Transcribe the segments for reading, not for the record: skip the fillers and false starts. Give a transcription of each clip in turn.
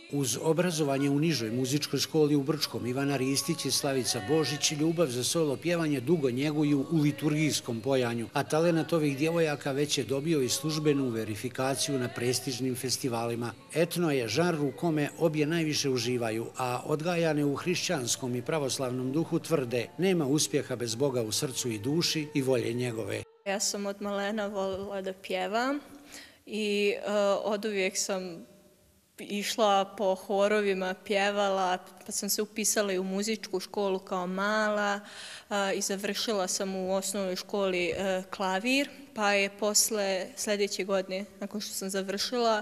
Uz obrazovanje u nižoj muzičkoj školi u Brčkom, Ivana Ristić i Slavica Božić ljubav za solo pjevanje dugo njeguju u liturgijskom pojanju, a talenat ovih djevojaka već je dobio i službenu verifikaciju na prestižnim festivalima. Etno je žanr u kome obje najviše uživaju, a odgajane u hrišćanskom i pravoslavnom duhu tvrde nema uspjeha bez Boga u srcu i duši i volje njegove. Ja sam od malena volila da pjevam i oduvijek sam išla po horovima, pjevala, pa sam se upisala i u muzičku školu kao mala i završila sam u osnovnoj školi klavir, pa je posle sljedeće godine, nakon što sam završila,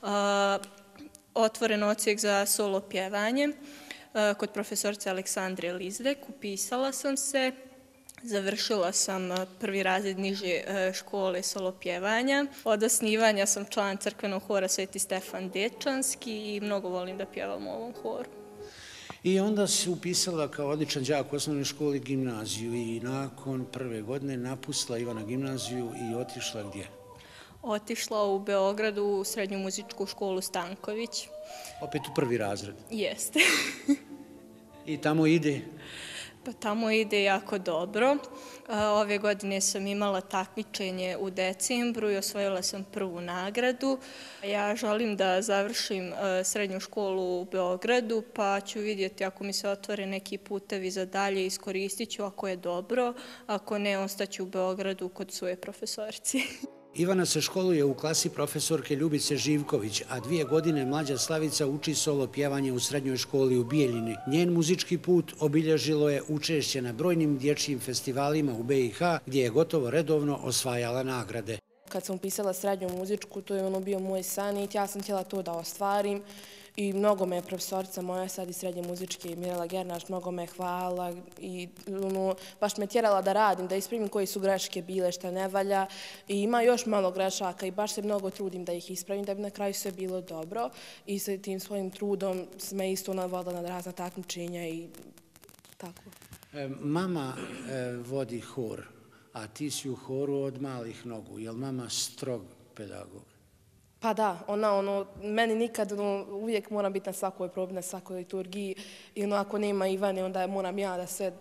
otvoren odsjek za solo pjevanje kod profesorice Aleksandre Lizdek. Upisala sam se. Završila sam prvi razred niže škole solo pjevanja. Od osnivanja sam član crkvenog hora Sveti Stefan Dečanski i mnogo volim da pjevam u ovom horu. I onda si upisala kao odličan đak u osnovnoj školi gimnaziju i nakon prve godine napustila Ivana gimnaziju i otišla gdje? Otišla u Beogradu u srednju muzičku školu Stanković. Opet u prvi razred? Jeste. I tamo ide? Pa tamo ide jako dobro. Ove godine sam imala takmičenje u decembru i osvojila sam prvu nagradu. Ja želim da završim srednju školu u Beogradu, pa ću vidjeti ako mi se otvore neki putevi za dalje, iskoristit ću ako je dobro, ako ne, ostaću u Beogradu kod svoje profesorice. Ivana se školuje u klasi profesorke Ljubice Živković, a 2 godine mlađa Slavica uči solo pjevanje u srednjoj školi u Bijeljini. Njen muzički put obilježilo je učešće na brojnim dječjim festivalima u BiH, gdje je gotovo redovno osvajala nagrade. Kad sam upisala srednju muzičku, to je bio moj san i ja sam htjela to da ostvarim. I mnogo me je profesorica moja sad iz srednje muzičke, Mirela Gernaš, mnogo me hvala i baš me tjerala da radim, da ispravim koje su greške bile, šta ne valja. I ima još malo grešaka i baš se mnogo trudim da ih ispravim, da bi na kraju sve bilo dobro. I sa tim svojim trudom me isto navodila na razna takmičenja i tako. Mama vodi hor, a ti si u horu od malih nogu. Je li mama strog pedagog? Pa da, meni nikad, uvijek moram biti na svakoj probi, na svakoj liturgiji i ako nema Ivane, onda moram ja da sve,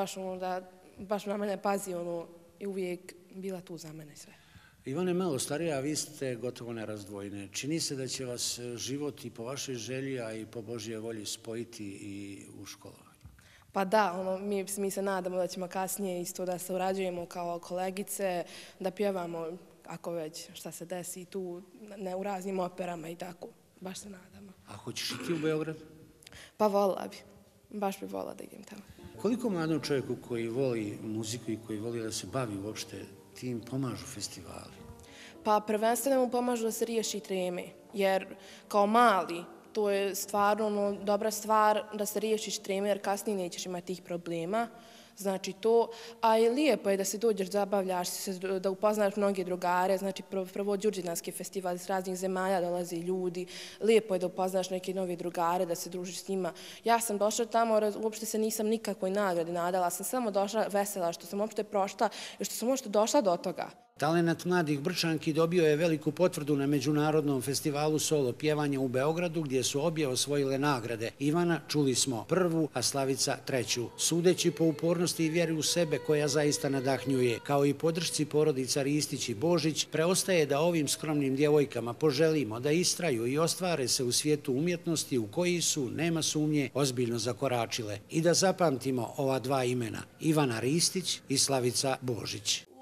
baš na mene pazi i uvijek bila tu za mene sve. Ivana je malo starija, a vi ste gotovo nerazdvojne. Čini se da će vas život i po vašoj želji, a i po Božje volji spojiti i u školovanju. Pa da, mi se nadamo da ćemo kasnije isto da se urađujemo kao kolegice, da pjevamo ako već šta se desi tu u raznim operama i tako. Baš se nadamo. A hoćeš i ti u Beograd? Pa volila bi. Baš bi volila da idem tamo. Koliko mladom čovjeku koji voli muziku i koji voli da se bavi uopšte tim pomažu festivali? Pa prvenstveno mu pomažu da se riješi treme. Jer kao mali to je stvarno dobra stvar da se riješiš treme jer kasnije nećeš imati tih problema. Znači to, a i lijepo je da se dođeš, zabavljaš se, da upoznaš mnoge drugare, znači prvo Đurđevdanski festival iz raznih zemalja dolaze ljudi, lijepo je da upoznaš neke nove drugare, da se družiš s njima. Ja sam došla tamo, uopšte se nisam nikakvoj nagradi nadala, sam samo došla vesela što sam uopšte prošla i što sam uopšte došla do toga. Talenat mladih Brčanki dobio je veliku potvrdu na Međunarodnom festivalu solo pjevanja u Beogradu, gdje su obje osvojile nagrade. Ivana, čuli smo, prvu, a Slavica treću. Sudeći po upornosti i vjeri u sebe koja zaista nadahnjuje, kao i podršci porodica Ristić i Božić, preostaje da ovim skromnim djevojkama poželimo da istraju i ostvare se u svijetu umjetnosti u koji su, nema sumnje, ozbiljno zakoračile. I da zapamtimo ova dva imena, Ivana Ristić i Slavica Božić.